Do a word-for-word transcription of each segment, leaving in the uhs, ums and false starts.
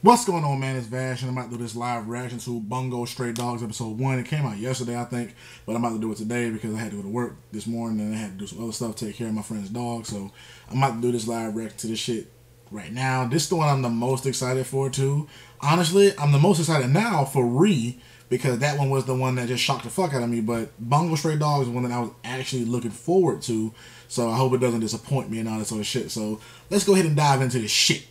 What's going on, man? It's Vash, and I'm about to do this live reaction to Bungo Stray Dogs episode one. It came out yesterday, I think, but I'm about to do it today because I had to go to work this morning and I had to do some other stuff, take care of my friend's dog. So I'm about to do this live reaction to this shit right now. This is the one I'm the most excited for, too. Honestly, I'm the most excited now for Re, because that one was the one that just shocked the fuck out of me. But Bungo Stray Dogs is one that I was actually looking forward to. So I hope it doesn't disappoint me and all that sort of shit. So let's go ahead and dive into this shit.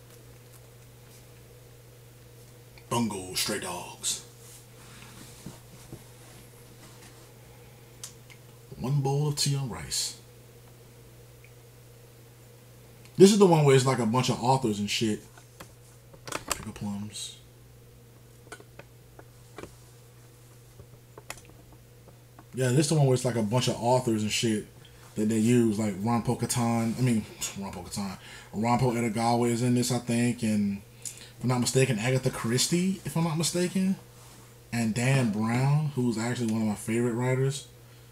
Bungo Stray Dogs. One bowl of tea on rice. This is the one where it's like a bunch of authors and shit. Pickle plums. Yeah, this is the one where it's like a bunch of authors and shit that they use, like Rampo Katan. I mean, Rampo Katan. Rampo Edogawa is in this, I think, and if I'm not mistaken, Agatha Christie, if I'm not mistaken, and Dan Brown, who's actually one of my favorite writers.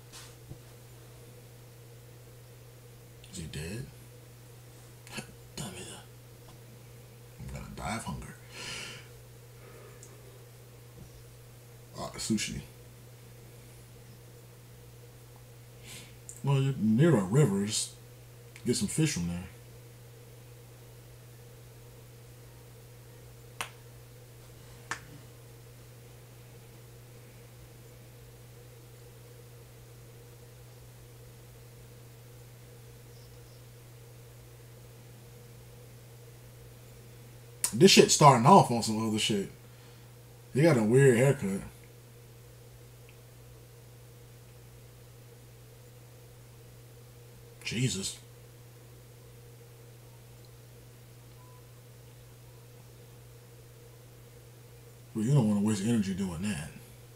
Is he dead? Damn it. I'm gonna die of hunger. Ah, sushi. Well, you're near a river, just get some fish from there. This shit starting off on some other shit. He got a weird haircut. Jesus. Well, you don't want to waste energy doing that.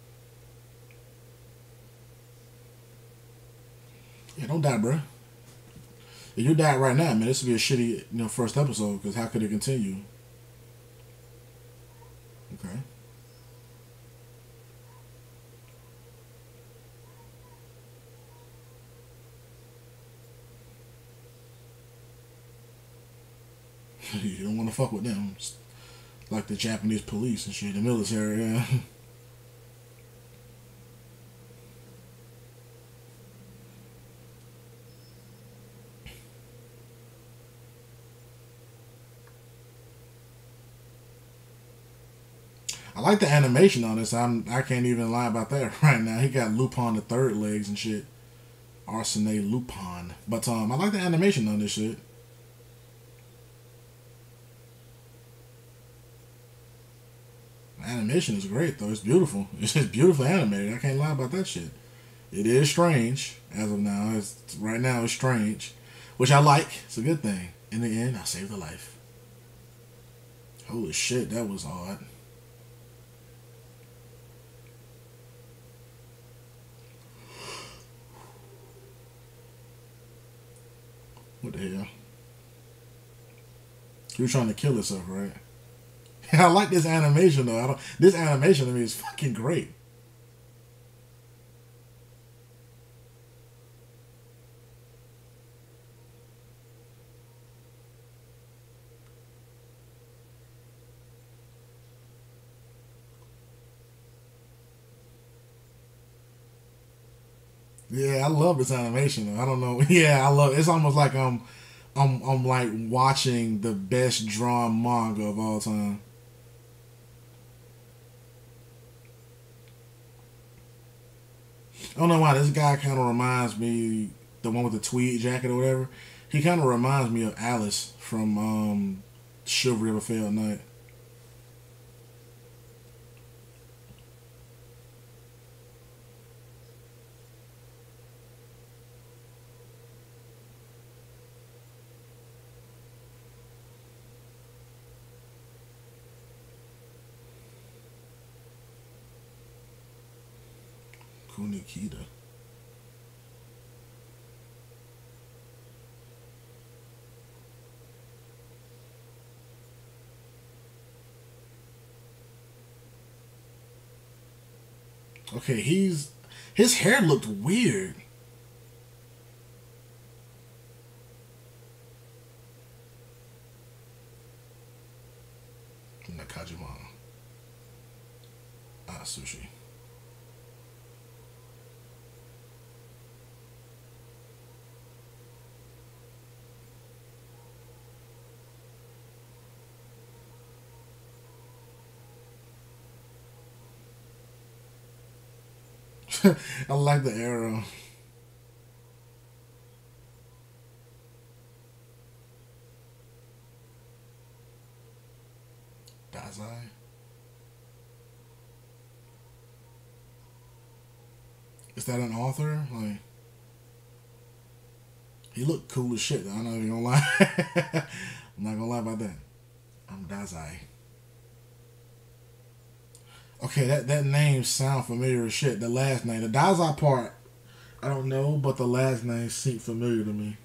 Yeah, don't die, bro. If you die right now, man, this would be a shitty, you know, first episode, because how could it continue? Okay. You don't want to fuck with them. It's like the Japanese police and shit, the military, yeah. I like the animation on this. I'm I can't even lie about that right now. He got Lupin the third legs and shit. Arsene Lupin. But um I like the animation on this shit. The animation is great though. It's beautiful. It's just beautifully animated. I can't lie about that shit. It is strange as of now. It's right now it's strange. Which I like. It's a good thing. In the end, I saved a life. Holy shit, that was odd. What the hell? He was trying to kill himself, right? I like this animation though. I don't, this animation to me is fucking great. Yeah, I love this animation. I don't know. Yeah, I love it. It's almost like I'm, I'm, I'm like watching the best drawn manga of all time. I don't know why this guy kind of reminds me, the one with the tweed jacket or whatever. He kind of reminds me of Alice from um, Chivalry of a Failed Knight. Kunikida. Okay, he's his hair looked weird. Nakajima. Ah, sushi. I like the arrow. Dazai. Is that an author? Like, he looked cool as shit. I'm not even gonna lie. I'm not gonna lie about that. I'm Dazai. Okay, that, that name sound familiar as shit. The last name, the Dazai part, I don't know, but the last name seemed familiar to me.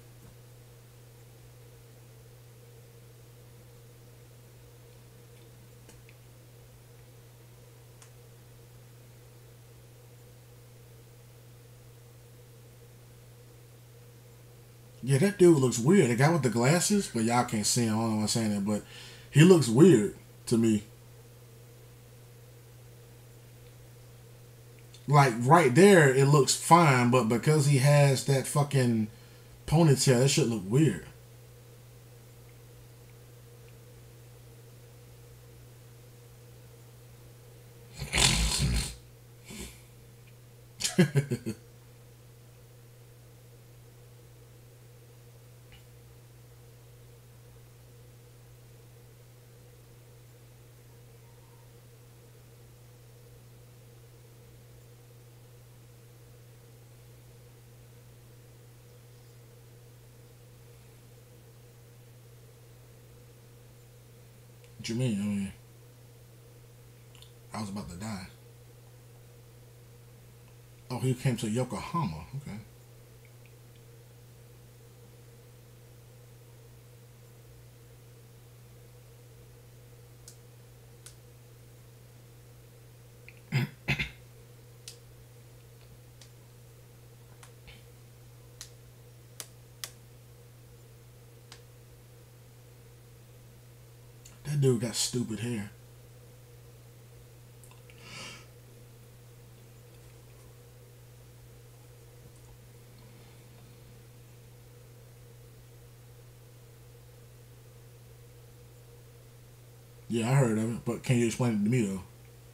Yeah, that dude looks weird. The guy with the glasses, but y'all can't see him. I don't know why I'm saying that, but he looks weird to me. Like, right there, it looks fine, but because he has that fucking ponytail, that shit look weird. What you mean? I mean, I was about to die. Oh, he came to Yokohama. Okay. That dude got stupid hair. Yeah, I heard of it, but can you explain it to me though?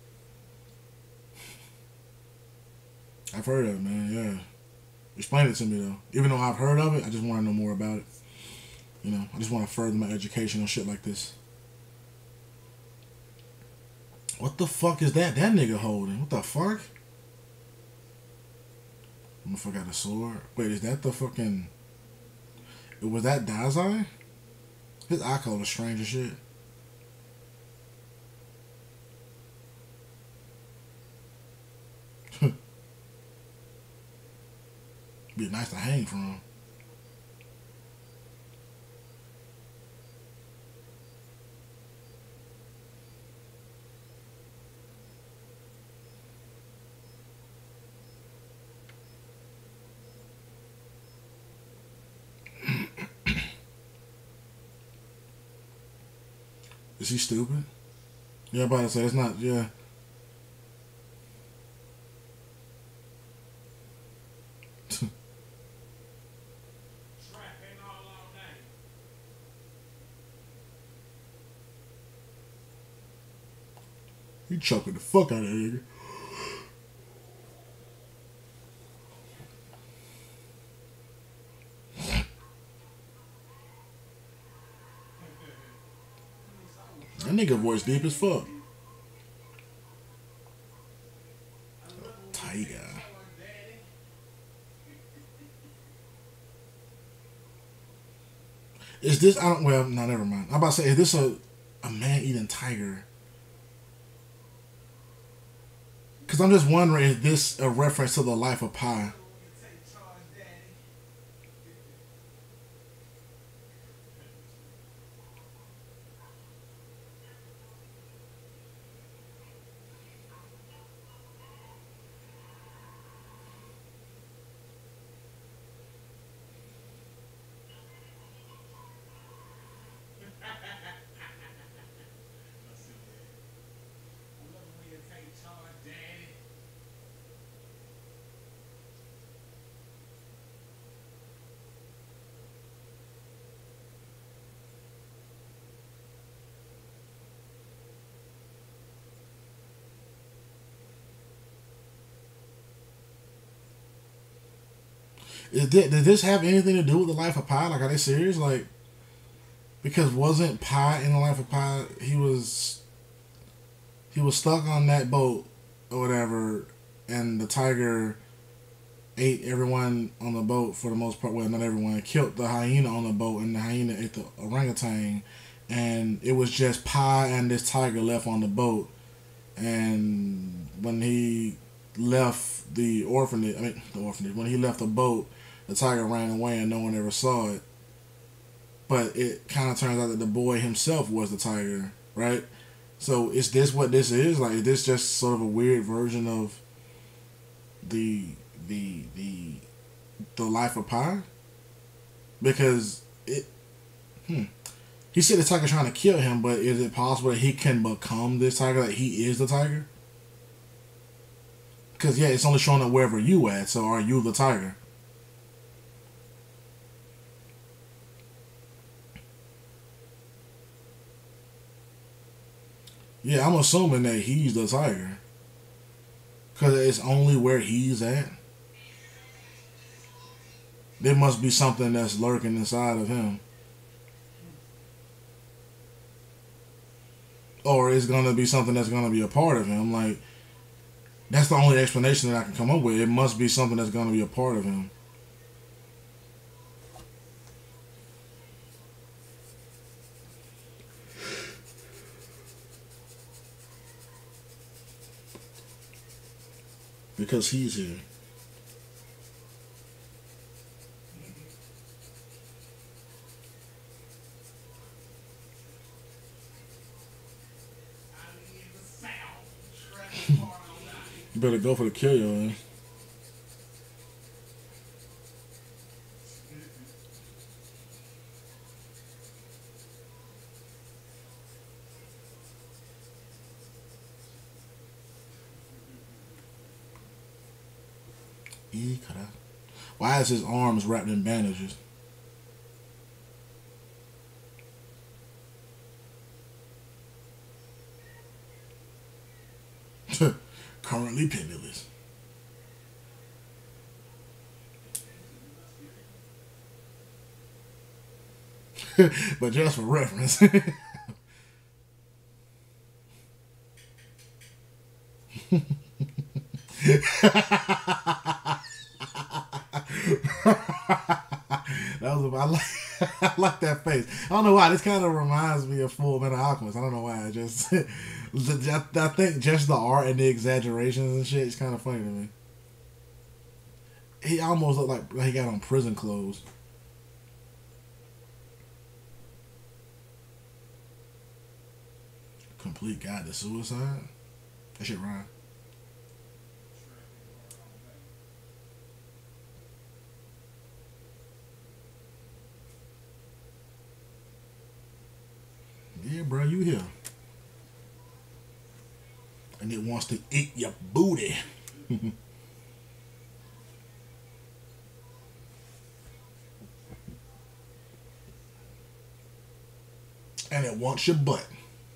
I've heard of it, man. Yeah, explain it to me though. Even though I've heard of it, I just want to know more about it. You know, I just want to further my education on shit like this. What the fuck is that? That nigga holding? What the fuck? Motherfucker got a sword. Wait, is that the fucking? Was that Dazai? His eye color is strange as shit. Be nice to hang from. Is he stupid? Yeah, I'm about to say it's not. Yeah. He choking the fuck out of that nigga. That nigga voice deep as fuck. Tiger. Is this? I don't. Well, no, never mind. I'm about to say, is this a a man eating tiger? Because I'm just wondering, is this a reference to the life of Pi? Is this, did this have anything to do with the life of Pi? Like, are they serious? Like, because wasn't Pi in the life of Pi? He was he was stuck on that boat or whatever, and the tiger ate everyone on the boat for the most part. Well, not everyone. Killed the hyena on the boat, and the hyena ate the orangutan, and it was just Pi and this tiger left on the boat. And when he left the orphanage, I mean the orphanage, when he left the boat, the tiger ran away and no one ever saw it. But it kind of turns out that the boy himself was the tiger, right? So is this what this is? Like, is this just sort of a weird version of the the the the life of Pi? Because it, hmm. He said the tiger trying to kill him, but is it possible that he can become this tiger? That he is the tiger? Because yeah, it's only showing up wherever you at. So are you the tiger? Yeah, I'm assuming that he's the tiger. Because it's only where he's at. There must be something that's lurking inside of him. Or it's going to be something that's going to be a part of him. Like, that's the only explanation that I can come up with. It must be something that's going to be a part of him. Because he's here. You better go for the kill, yo, man. Why is his arms wrapped in bandages? Currently penniless. But just for reference. That was I like I like that face. I don't know why. This kind of reminds me of Full Metal Alchemist. I don't know why. I just I think just the art and the exaggerations and shit is kind of funny to me. He almost looked like, like he got on prison clothes. Complete Guide to Suicide. That shit rhyme. Yeah, bro, you here. And it wants to eat your booty. And it wants your butt.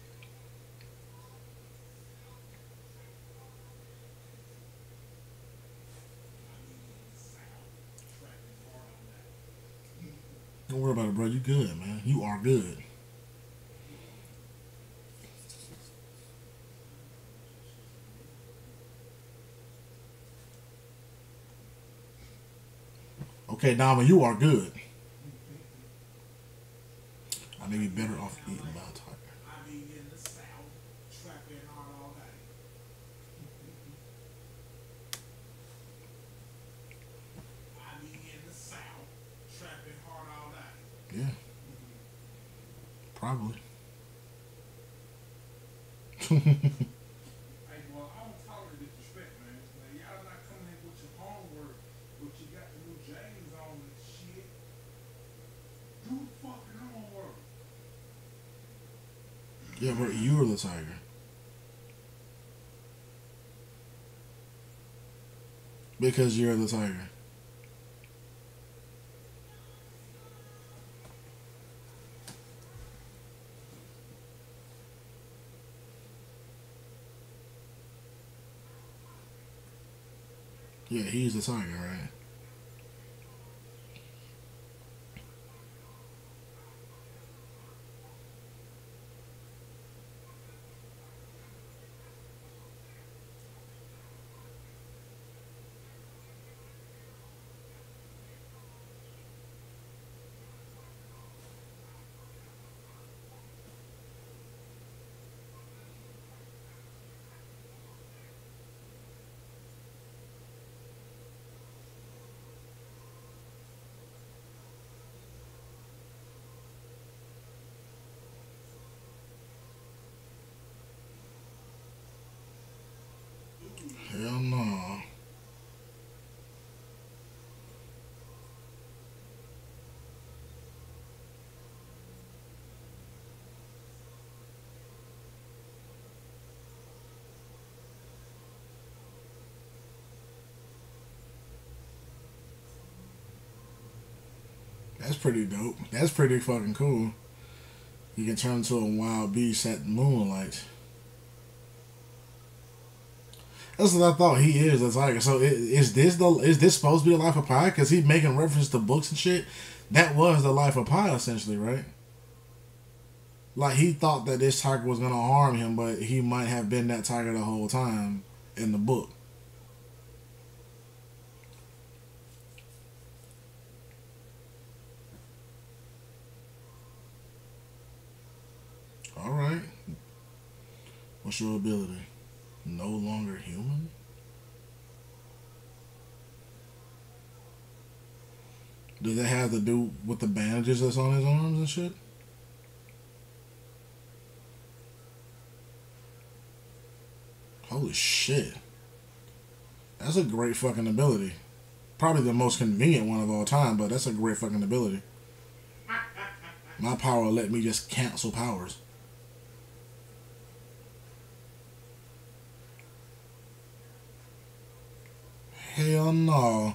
Don't worry about it, bro. You good, man. You are good. Okay, Dama, you are good. I may be better off eating by a tiger. I be in the south, trapping hard all day. I be in the south, trapping hard all day. Yeah. Probably. Hey, well, I don't tolerate disrespect, man. Like, y'all not coming in with your homework, but you got the new James on and shit. Do the fucking homework. Yeah, but you're the tiger. Because you're the tiger. Yeah, he's the tiger, right? Hell no. That's pretty dope. That's pretty fucking cool. You can turn into a wild beast at moonlight. That's what I thought. He is a tiger. So is this the is this supposed to be the life of Pi? Because he's making reference to books and shit. That was the life of Pi, essentially, right? Like he thought that this tiger was gonna harm him, but he might have been that tiger the whole time in the book. All right. What's your ability? No longer human? Does that have to do with the bandages that's on his arms and shit? Holy shit. That's a great fucking ability. Probably the most convenient one of all time, but that's a great fucking ability. My power will let me just cancel powers. Hell no.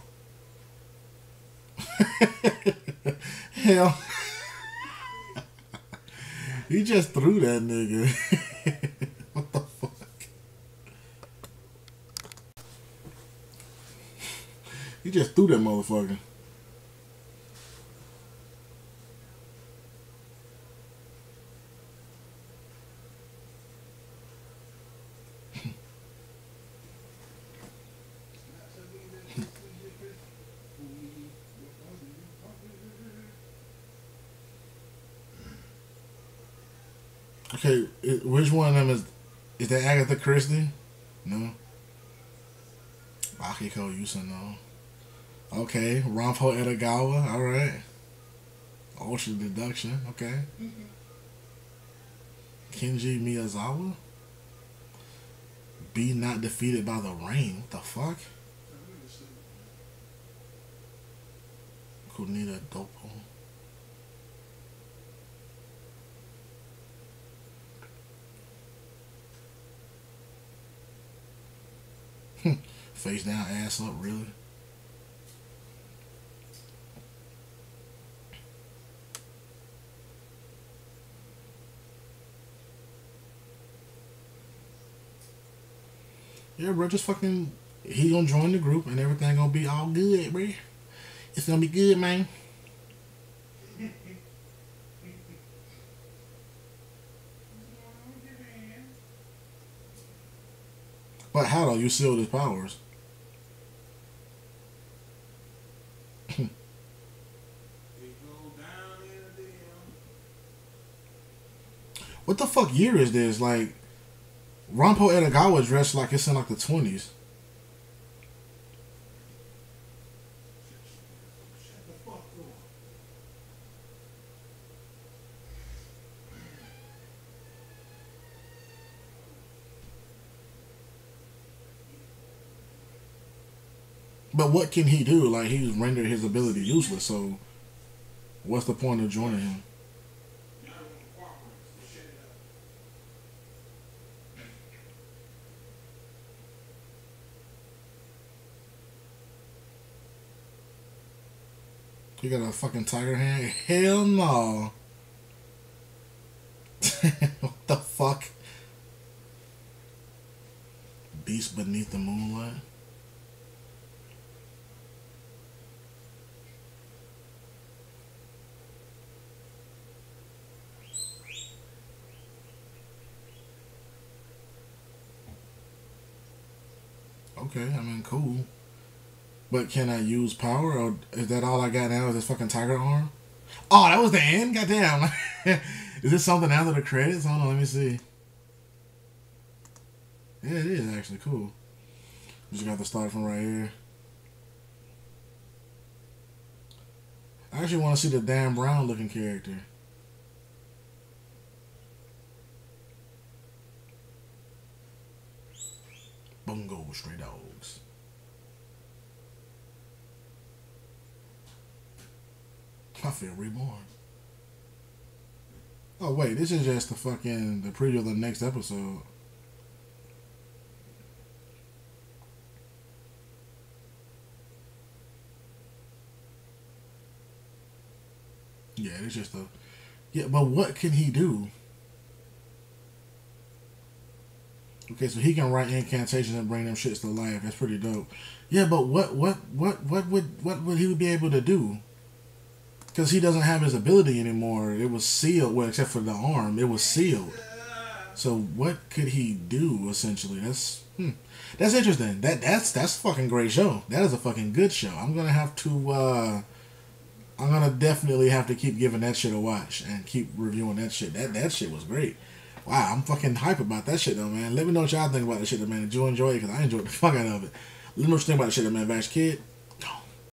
Hell. He just threw that nigga. What the fuck? He just threw that motherfucker. Okay, which one of them is is that Agatha Christie? No. Akiko Yosano. Okay, Rampo Edogawa. All right. Ultra deduction. Okay. Mm-hmm. Kenji Miyazawa. Be not defeated by the rain. What the fuck? Kunikida Doppo. Face down, ass up, really? Yeah, bro, just fucking, he gonna join the group and everything gonna be all good, bro. It's gonna be good, man. But how though? You sealed his powers. What the fuck year is this? Like, Rampo Edogawa dressed like it's in like the twenties. But what can he do? Like, he's rendered his ability useless, so what's the point of joining him? You got a fucking tiger hand? Hell no. What the fuck? Beast beneath the moonlight? Okay, I mean, cool. But can I use power, or is that all I got now is this fucking tiger arm? Oh, that was the end? Goddamn. Is this something after the credits? Hold on, let me see. Yeah, it is actually cool. Just got to start from right here. I actually want to see the Dan Brown looking character. Bungo Stray Dogs. I feel reborn. Oh wait, this is just the fucking the preview of the next episode. Yeah, it's just a yeah, but what can he do? Okay, so he can write incantations and bring them shits to life. That's pretty dope. Yeah, but what what what what would what would he be able to do? Because he doesn't have his ability anymore. It was sealed. Well, except for the arm, it was sealed. So what could he do? Essentially, that's hmm, that's interesting. That that's that's a fucking great show. That is a fucking good show. I'm gonna have to. Uh, I'm gonna definitely have to keep giving that shit a watch and keep reviewing that shit. That that shit was great. Wow, I'm fucking hype about that shit though, man. Let me know what y'all think about that shit, though, man. Did you enjoy it? Because I enjoyed the fuck out of it. Let me know what you think about that shit, though, man. VashTheKyd.